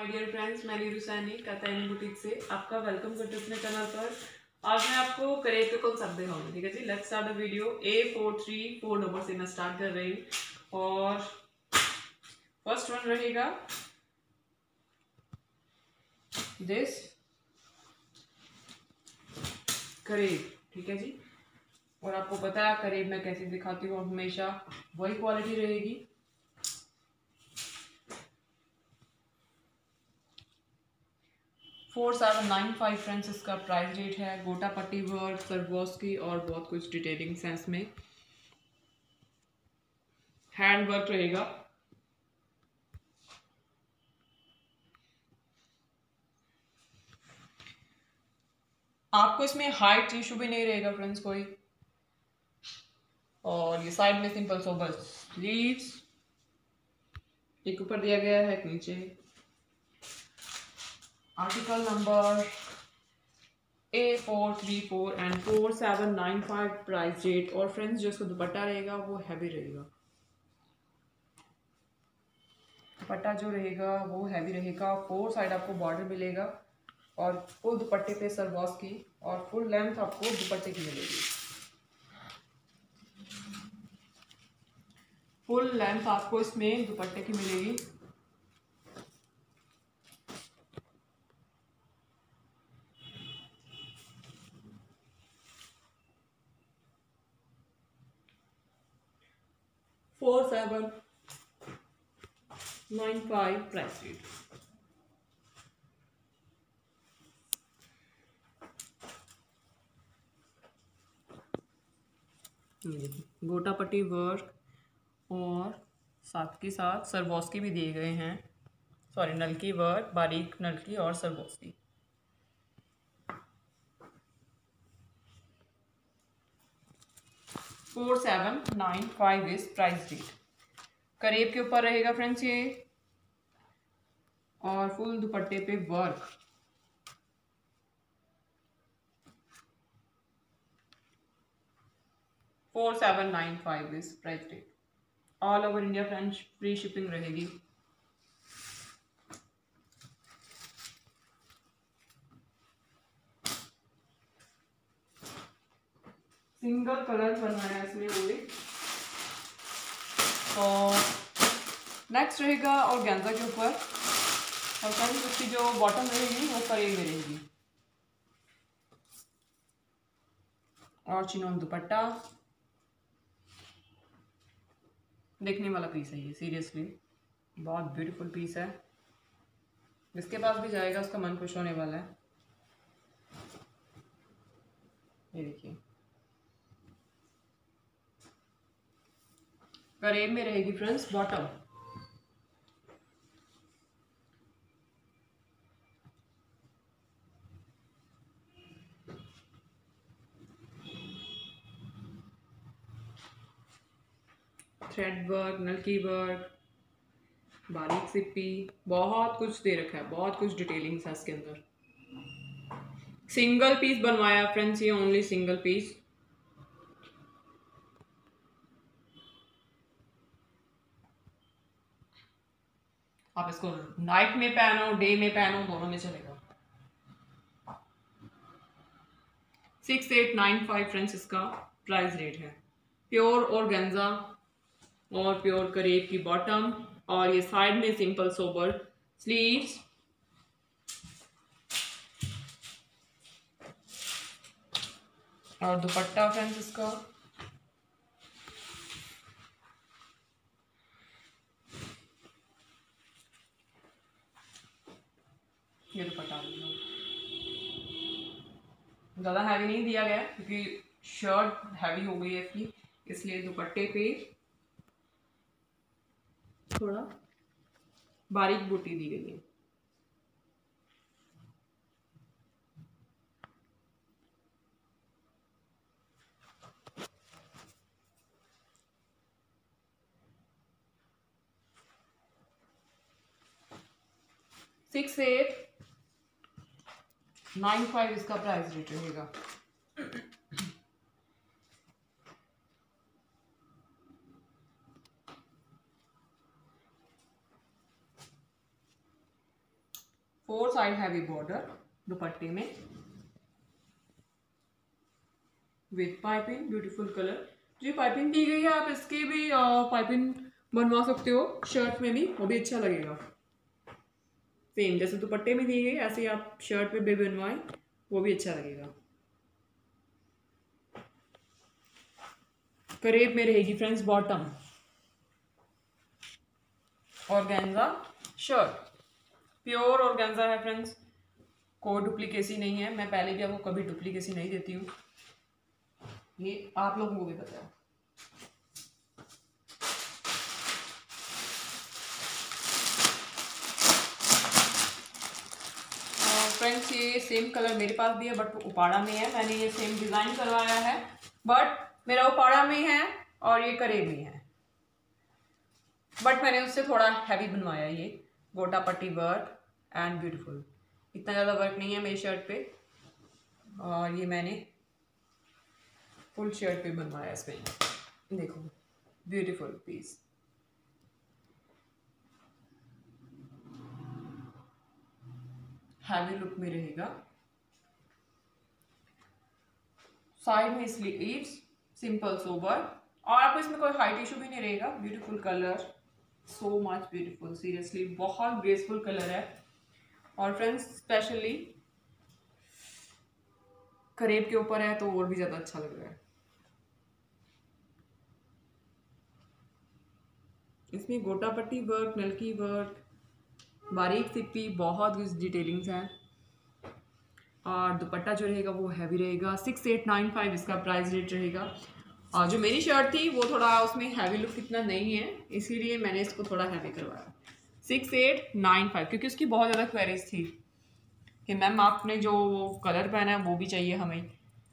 My dear friends, मैं Neeru Saini कातायनी boutique से आपका वेलकम करते अपने चैनल पर। आज मैं आपको करेब के कॉन्सेप्ट दिखाऊंगी। ठीक है जी, let's start the video. A434 number से मैं स्टार्ट कर रही हूँ और फर्स्ट वन रहेगा दिस करेब। ठीक है जी, और आपको पता है करेब मैं कैसे दिखाती हूँ, हमेशा वही क्वालिटी रहेगी। $4795 फ्रेंड्स इसका प्राइस रेट है। गोटा पट्टी वर्क, सरवोस्की और बहुत कुछ डिटेलिंग सेंस में हैंड वर्क रहेगा। आपको इसमें हाइट इशू भी नहीं रहेगा फ्रेंड्स कोई। और ये साइड में सिंपल सोबर स्लीव्स, एक ऊपर दिया गया है एक नीचे। Article number A434 and 4795 price rate. और फ्रेंड्स जो इसका दुपट्टा रहेगा वो हैवी रहेगा। दुपट्टा जो रहेगा वो हैवी रहेगा। 4 साइड आपको बॉर्डर मिलेगा और फुल दुपट्टे पे सरवास की और फुल लेंथ आपको दुपट्टे की मिलेगी। फुल लेंथ आपको इसमें दुपट्टे की मिलेगी। $4795 प्राइस रेट। गोटा पट्टी वर्क और साथ के साथ सरवोस्की भी दिए गए हैं। सॉरी, नलकी वर्क, बारीक नलकी और सरवोस्की। $4795 इस प्राइस रेट। करेब के ऊपर रहेगा फ्रेंड्स ये और फुल दुपट्टे पे वर्क। $4795 इस price rate. All over India friends free shipping रहेगी। सिंगल कलर बनाया है इसमें ओनली। और नेक्स्ट रहेगा ऑर्गेन्जा के ऊपर, और फ्रेंड्स उसकी जो बॉटम रहेगी वो करेब में रहेगी। और चिनोन दुपट्टा, देखने वाला पीस है ये, सीरियसली बहुत ब्यूटीफुल पीस है। जिसके पास भी जाएगा उसका मन खुश होने वाला है। ये देखिए, करेब में रहेगी फ्रेंड्स बॉटम। थ्रेड वर्क, नलकी वर्क, बारीक सिप्पी, बहुत कुछ दे रखा है, बहुत कुछ डिटेलिंग्स है इसके अंदर। सिंगल पीस बनवाया फ्रेंड्स, ये ओनली सिंगल पीस। आप इसको नाइट में पहनो, डे में पहनो, दोनों में चलेगा। 6895 फ्रेंड्स इसका प्राइस रेट है। प्योर ऑर्गेन्जा और प्योर करेब की बॉटम, और ये साइड में सिंपल सोबर स्लीव्स। और दुपट्टा फ्रेंड्स इसका ये दुपट्टा ज़्यादा हैवी नहीं दिया गया क्योंकि शर्ट हैवी हो गई है इसकी, इसलिए दुपट्टे पे थोड़ा बारीक बूटी दी गई है। $6895 इसका प्राइस रेट रहेगा। 4 साइड हैवी बॉर्डर दुपट्टे में विथ पाइपिंग, ब्यूटीफुल कलर। जो पाइपिंग दी गई है आप इसकी भी पाइपिंग बनवा सकते हो शर्ट में भी, वो भी अच्छा लगेगा। सेम जैसे दुपट्टे में दी गई ऐसे ही आप शर्ट पे भी बनवाएं, वो भी अच्छा लगेगा। करेब में रहेगी friends bottom, organza shirt, pure organza है फ्रेंड्स, कोई डुप्लीकेसी नहीं है। मैं पहले भी आपको कभी डुप्लीकेसी नहीं देती हूँ, ये आप लोगों को भी पता है। फ्रेंड्स ये सेम कलर मेरे पास भी है बट उपाड़ा में है, मैंने ये सेम डिजाइन करवाया है बट मेरा उपाड़ा में है और ये करेब में है, बट मैंने उससे थोड़ा हैवी बनवाया। ये गोटा पट्टी वर्क एंड ब्यूटीफुल, इतना ज़्यादा वर्क नहीं है मेरी शर्ट पे, और ये मैंने फुल शर्ट पे बनवाया इसमें। देखो ब्यूटीफुल पीस, हैवी लुक में रहेगा। साइड में स्लीव्स सिंपल सोबर, और आपको इसमें कोई हाइट इशू भी नहीं रहेगा। Beautiful colour, so much beautiful, seriously बहुत ग्रेसफुल कलर है। और फ्रेंड्स स्पेशली करेब के ऊपर है तो और भी ज्यादा अच्छा लग रहा है। इसमें गोटा पट्टी वर्क, नलकी वर्क, बारीक सिप्पी, बहुत डिटेलिंग्स हैं। और दुपट्टा जो रहेगा वो हैवी रहेगा। 6895 इसका प्राइस रेट रहेगा। और जो मेरी शर्ट थी वो थोड़ा उसमें हैवी लुक इतना नहीं है, इसीलिए मैंने इसको थोड़ा हैवी करवाया। 6895, क्योंकि उसकी बहुत ज़्यादा क्वेरीज थी कि मैम आपने जो कलर पहना है वो भी चाहिए हमें।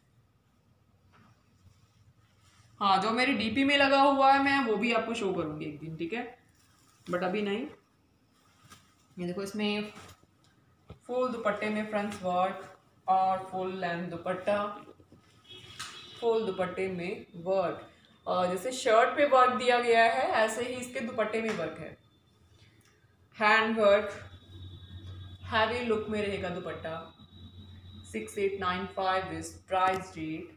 हाँ, जो मेरी डीपी में लगा हुआ है मैं वो भी आपको शो करूँगी एक दिन, ठीक है, बट अभी नहीं। ये देखो इसमें फुल दुपट्टे में फ्रंट वर्क और फुल लेंथ दुपट्टा, फुल दुपट्टे में वर्क, और जैसे शर्ट पे वर्क दिया गया है ऐसे ही इसके दुपट्टे में वर्क है। हैंड वर्क, हैवी लुक में रहेगा दुपट्टा। 6895 इज प्राइस रेट।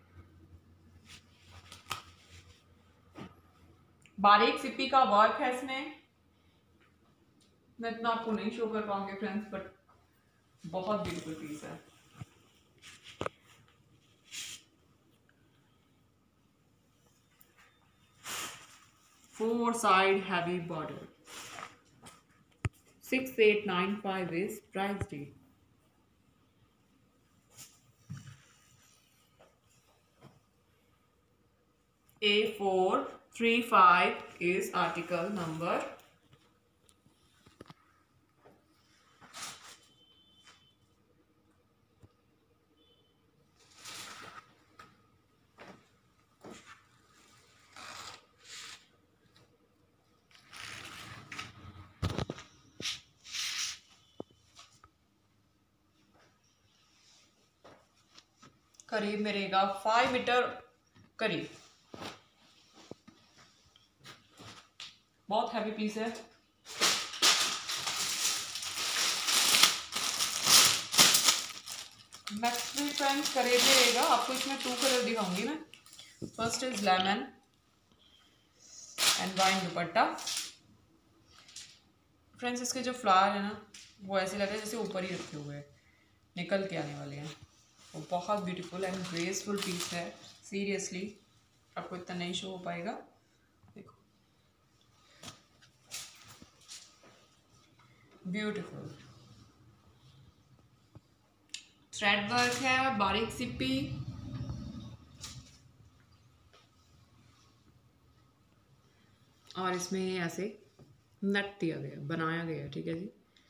बारीक सिप्पी का वर्क है इसमें, मैं इतना आपको नहीं शो कर पाऊंगी फ्रेंड्स, बट बहुत ब्यूटीफुल पीस है। Four side heavy border. 6895 is price date. A435 is article number. करीब में रहेगा 5 मीटर करीब, बहुत हैवी पीस है। नेक्स्ट भी फ्रेंड्स करीब में रहेगा, आपको इसमें 2 कलर दिखाऊंगी मैं। First is lemon and wine dupatta. Friends इसके जो फ्लावर है ना वो ऐसे लग रहे हैं जैसे ऊपर ही रखे हुए हैं, निकल के आने वाले हैं। वो बहुत ब्यूटीफुल एंड ग्रेसफुल पीस है, सीरियसली आपको इतना नहीं शो हो पाएगा। देखो ब्यूटीफुल थ्रेड वर्क है, बारीक सिप्पी, और इसमें ऐसे नट दिया गया, बनाया गया, ठीक है जी,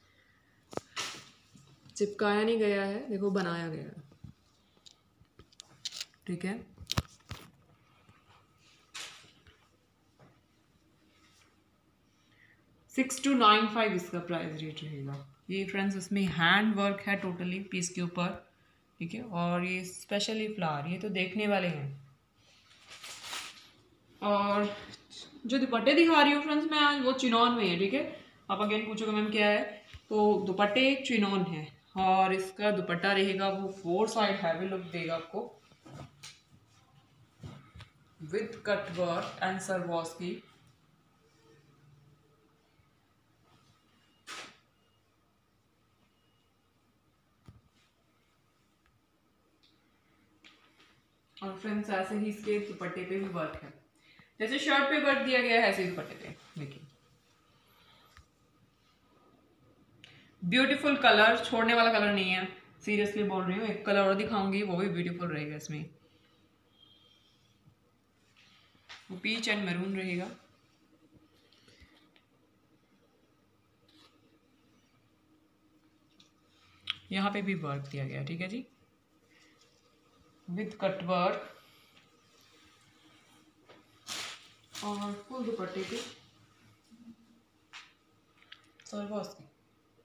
चिपकाया नहीं गया है, देखो बनाया गया है, ठीक है। $6295 इसका प्राइस रेट रहेगा। ये फ्रेंड्स इसमें हैंड वर्क है टोटली पीस के ऊपर, ठीक है, और ये स्पेशली फ्लावर, ये तो देखने वाले हैं। और जो दुपट्टे दिखा रही हूँ फ्रेंड्स मैं आज, वो चिनॉन में है, ठीक है। आप अगेन पूछोगे मैम क्या है, तो दुपट्टे चिनॉन है और इसका दुपट्टा रहेगा वो 4 साइड हैवी लुक देगा आपको with cut work and Swarovski की। और फ्रेंड्स ऐसे ही इसके दुपट्टे पे भी वर्क है, जैसे शर्ट पे वर्क दिया गया है ऐसे ही दुपट्टे पे देखिए। ब्यूटीफुल कलर, छोड़ने वाला कलर नहीं है, सीरियसली बोल रही हूँ। एक कलर और दिखाऊंगी वो भी ब्यूटीफुल रहेगा इसमें, वो पीच एंड मैरून रहेगा। यहाँ पे भी वर्क दिया गया, ठीक है जी, विद कट वर्क और फुल दुपट्टे पे सरवॉस की।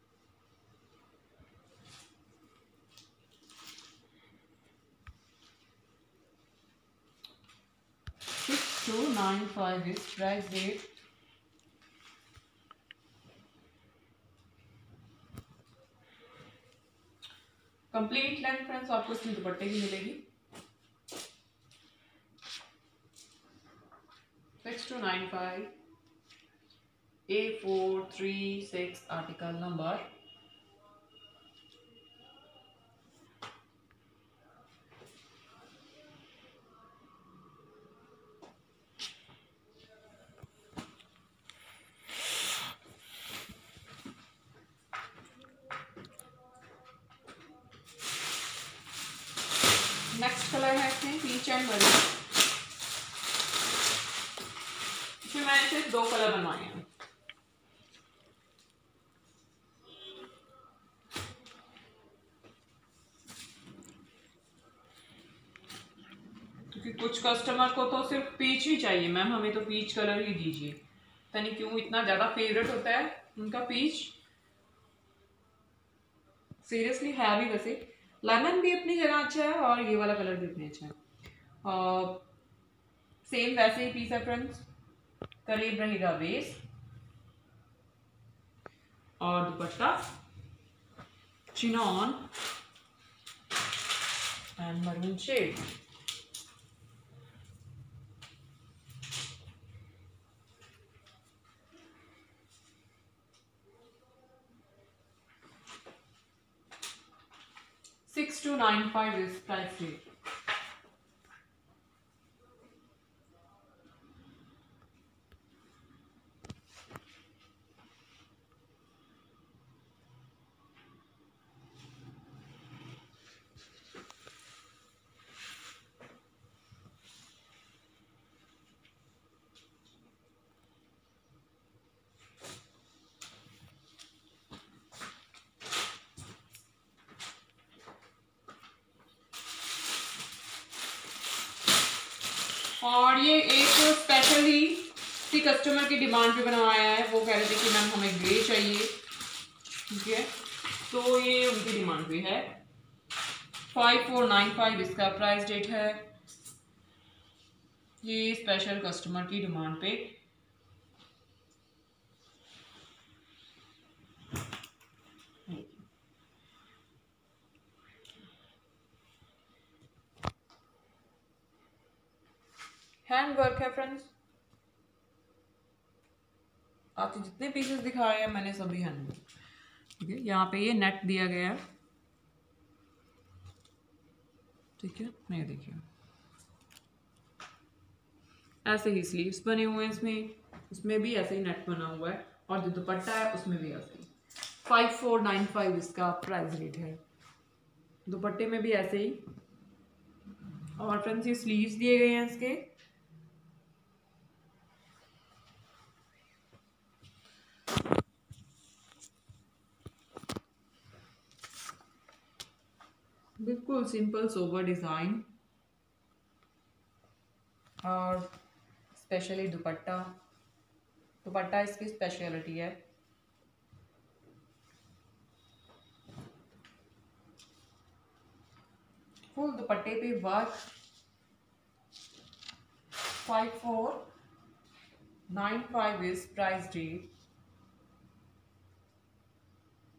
$6295 is price rate। Complete length friends आपको इसमें दुपट्टे की मिलेगी। 6295 A436 article number. Next colour है इसमें पीच एंड मरून। इसमें मैंने सिर्फ 2 कलर बनवाए हैं। क्योंकि कुछ कस्टमर को तो सिर्फ पीच ही चाहिए, मैम हमें तो पीच कलर ही दीजिए, पता नहीं क्यों इतना ज्यादा फेवरेट होता है उनका पीच। सीरियसली है भी, वैसे लेमन भी अपनी जगह अच्छा है और ये वाला कलर भी अपने अच्छा है। सेम वैसे ही पीस है फ्रेंड्स, करीब रहेगा बेस और dupatta chinon and maroon shade. $6295 is price rate। और ये एक स्पेशली किसी कस्टमर की डिमांड पे बनवाया है, वो कह रहे थे कि मैम हमें ग्रे चाहिए, ठीक है, तो ये उनकी डिमांड पे है। 5495 इसका प्राइस डेट है, ये स्पेशल कस्टमर की डिमांड पे। हैंड वर्क है फ्रेंड्स, आपको जितने पीसेस दिखाए हैं मैंने सभी हैंड वर्क, ठीक है। यहाँ पे ये नेट दिया गया है, ठीक है, नहीं देखिए ऐसे ही स्लीव्स बने हुए हैं इसमें, उसमें भी ऐसे ही नेट बना हुआ है और जो दुपट्टा है उसमें भी ऐसे ही। 5495 इसका प्राइस रेट है, दुपट्टे में भी ऐसे ही। और फ्रेंड्स ये स्लीव्स दिए गए हैं इसके, बिल्कुल सिंपल सोबर डिजाइन और स्पेशली दुपट्टा, दुपट्टा इसकी स्पेशलिटी है। फुल दुपट्टे पे work. 5495 is price rate.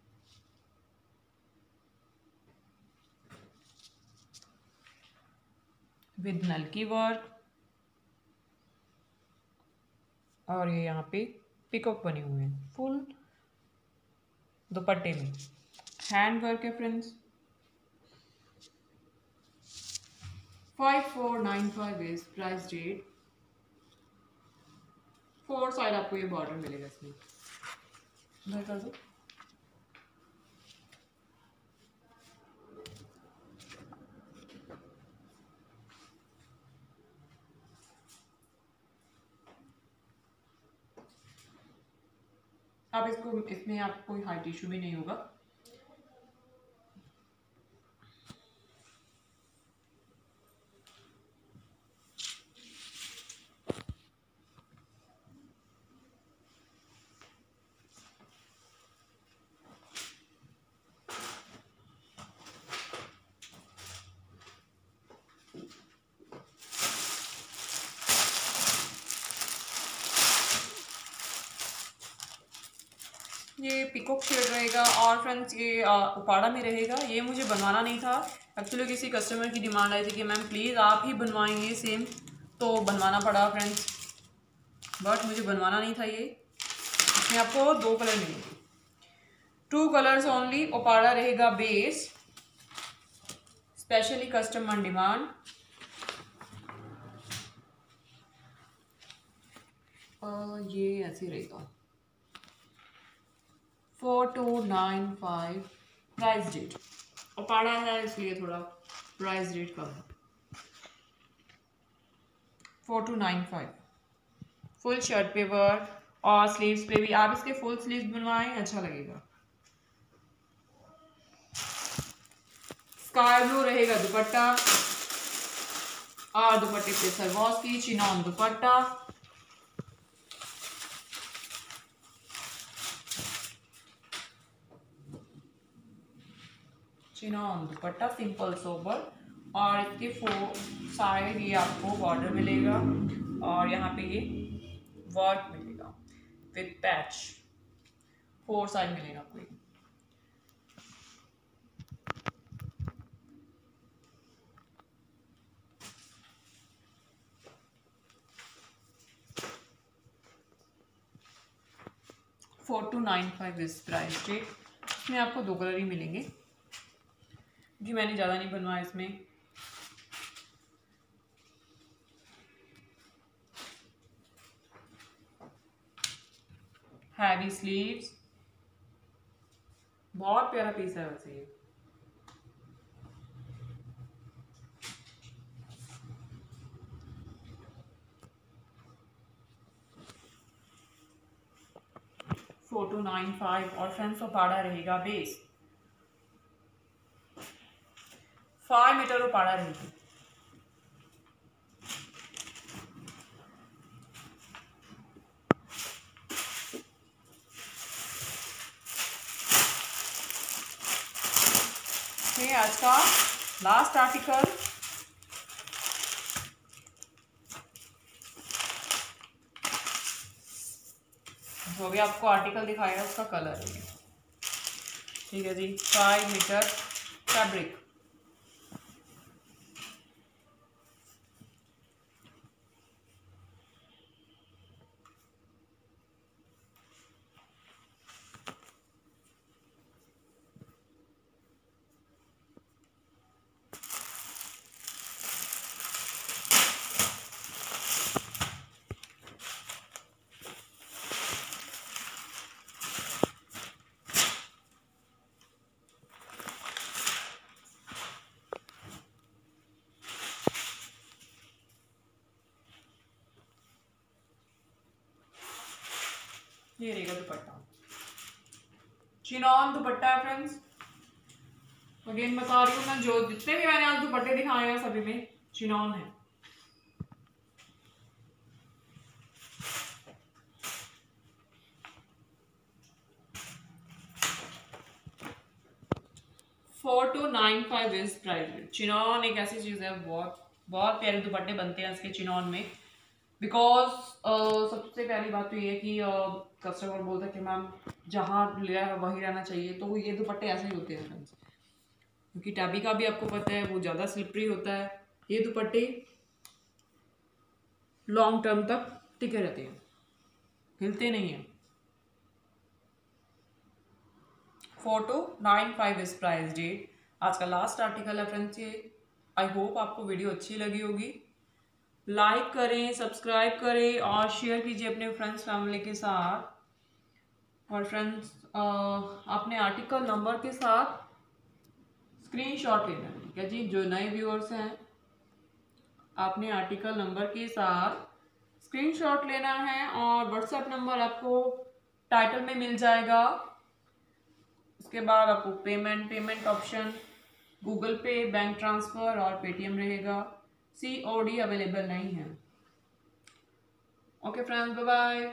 With नलकी वर्क, और ये यहाँ पे पिकॉक बने हुए हैं फुल दुपट्टे में। हैंड वर्क है friends. 5495 is price rate. 4 side आपको ये बॉर्डर मिलेगा इसमें। इधर कर दो। अब इसको इसमें आपको कोई हाइट इशू भी नहीं होगा। ये पिकॉक शेड रहेगा और फ्रेंड्स ये उपाड़ा में रहेगा। ये मुझे बनवाना नहीं था, एक्चुअली किसी कस्टमर की डिमांड आई थी कि मैम प्लीज़ आप ही बनवाएंगे सेम, तो बनवाना पड़ा फ्रेंड्स, बट मुझे बनवाना नहीं था ये। इसमें आपको 2 कलर मिलेंगे, 2 कलर्स ओनली। उपाड़ा रहेगा बेस, स्पेशली कस्टमर डिमांड। ये ऐसे रहेगा। 4295 प्राइस रेट। उपाड़ा है इसलिए थोड़ा प्राइस रेट कम है। 4295 फुल शर्ट पे वर्क और स्लीव्स पे भी आप इसके फुल स्लीव्स बनवाएं, अच्छा लगेगा। स्काई ब्लू रहेगा दुपट्टा और दुपट्टे पे सरवॉस की chinon dupatta. Chinon dupatta simple sober, और इसके 4 साइड ये आपको बॉर्डर मिलेगा और यहाँ पे ये वर्क मिलेगा विद पैच। 4 साइड मिलेगा आपको। 4295 इस प्राइस रेट। इसमें आपको 2 कलर ही मिलेंगे जी, मैंने ज़्यादा नहीं बनवाया इसमें। हैवी स्लीव्स, बहुत प्यारा पीस है वैसे ये। $4295 और फ्रेंड्स उपाड़ा रहेगा बेस। 5 मीटर उपाड़ा रहेगी। ये आज का लास्ट आर्टिकल। जो भी आपको आर्टिकल दिखाएगा उसका कलर है, ठीक है जी। 5 मीटर फैब्रिक। ये रहेगा दुपट्टा, चिनॉन दुपट्टा है फ्रेंड्स। अगेन बता रही हूँ मैं, जो जितने भी मैंने आज दुपट्टे दिखाए हैं सभी में चिनॉन है। $4295 इज प्राइस। चिनॉन एक ऐसी चीज़ है, बहुत बहुत प्यारे दुपट्टे बनते हैं इसके चिनॉन में। बिकॉज सबसे पहली बात तो ये है कि कस्टमर बोलता है कि मैम जहाँ लिया है वहीं रहना चाहिए, तो ये दुपट्टे ऐसे ही होते हैं फ्रेंड्स। क्योंकि टैबी का भी आपको पता है वो ज़्यादा स्लिपरी होता है, ये दुपट्टे लॉन्ग टर्म तक टिके रहते हैं, हिलते नहीं हैं। 4295 इस प्राइस डेट। आज का लास्ट आर्टिकल है फ्रेंड्स ये। आई होप आपको वीडियो अच्छी लगी होगी। लाइक करें, सब्सक्राइब करें और शेयर कीजिए अपने फ्रेंड्स फैमिली के साथ। और फ्रेंड्स अपने आर्टिकल नंबर के साथ स्क्रीनशॉट लेना है, ठीक है जी। जो नए व्यूअर्स हैं, आपने आर्टिकल नंबर के साथ स्क्रीनशॉट लेना है और व्हाट्सएप नंबर आपको टाइटल में मिल जाएगा। उसके बाद आपको payment option Google Pay, bank transfer और पेटीएम रहेगा। COD अवेलेबल नहीं है। Okay friends, bye bye.